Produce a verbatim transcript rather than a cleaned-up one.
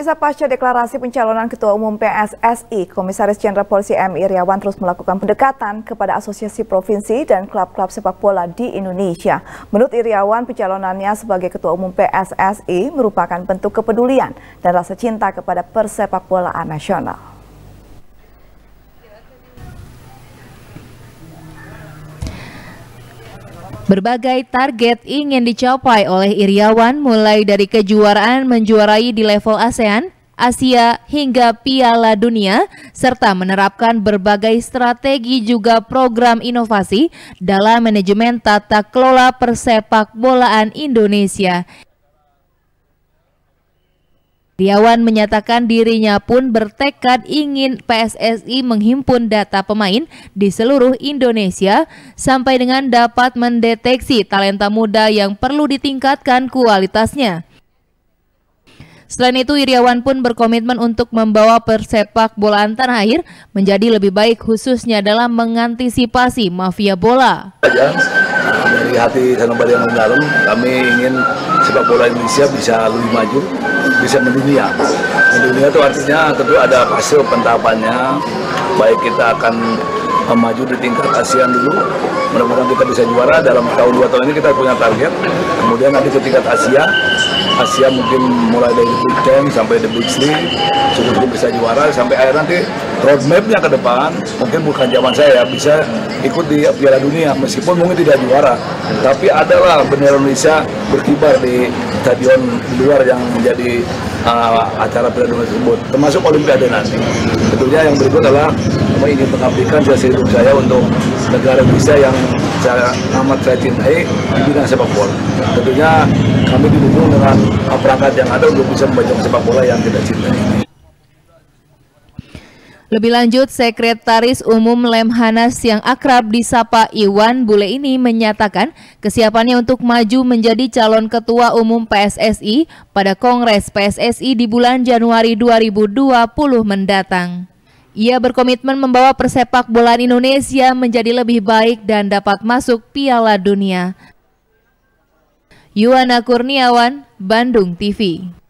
Pemirsa, pasca deklarasi pencalonan Ketua Umum P S S I, Komisaris Jenderal Polisi M Iryawan terus melakukan pendekatan kepada asosiasi provinsi dan klub-klub sepak bola di Indonesia. Menurut Iryawan, pencalonannya sebagai Ketua Umum P S S I merupakan bentuk kepedulian dan rasa cinta kepada persepak bolaan nasional. Berbagai target ingin dicapai oleh Iryawan, mulai dari kejuaraan menjuarai di level ASEAN, Asia hingga Piala Dunia, serta menerapkan berbagai strategi juga program inovasi dalam manajemen tata kelola persepak bolaan Indonesia. Iryawan menyatakan dirinya pun bertekad ingin P S S I menghimpun data pemain di seluruh Indonesia sampai dengan dapat mendeteksi talenta muda yang perlu ditingkatkan kualitasnya. Selain itu, Iryawan pun berkomitmen untuk membawa persepak bolaan tanah air menjadi lebih baik, khususnya dalam mengantisipasi mafia bola. Dari hati Sanubari yang mendalam, kami ingin sepak bola Indonesia bisa lebih maju, bisa mendunia. Mendunia itu artinya tentu ada fase pentahapannya, baik kita akan maju di tingkat ASEAN dulu, mudah-mudahan kita bisa juara dalam tahun dua tahun ini. Kita punya target, kemudian nanti ke tingkat Asia, Asia mungkin mulai dari Big Ten sampai the Big Three, cukup bisa juara sampai akhir nanti. Roadmapnya ke depan mungkin bukan zaman saya bisa ikut di Piala Dunia, meskipun mungkin tidak juara, tapi adalah bendera Indonesia berkibar di stadion di luar yang menjadi uh, acara Piala Dunia tersebut, termasuk Olimpiade nanti. Tentunya yang berikut adalah kami ingin mengabdikan jasa hidup saya untuk negara Indonesia yang saya amat saya cintai di bidang sepak bola. Tentunya kami didukung dengan perangkat yang ada untuk bisa membaca sepak bola yang kita cintai. Lebih lanjut, Sekretaris Umum Lemhanas yang akrab disapa Iwan Bule ini menyatakan kesiapannya untuk maju menjadi calon Ketua Umum P S S I pada Kongres P S S I di bulan Januari dua ribu dua puluh mendatang. Ia berkomitmen membawa persepak bolaan Indonesia menjadi lebih baik dan dapat masuk Piala Dunia. Yuwana Kurniawan, Bandung T V.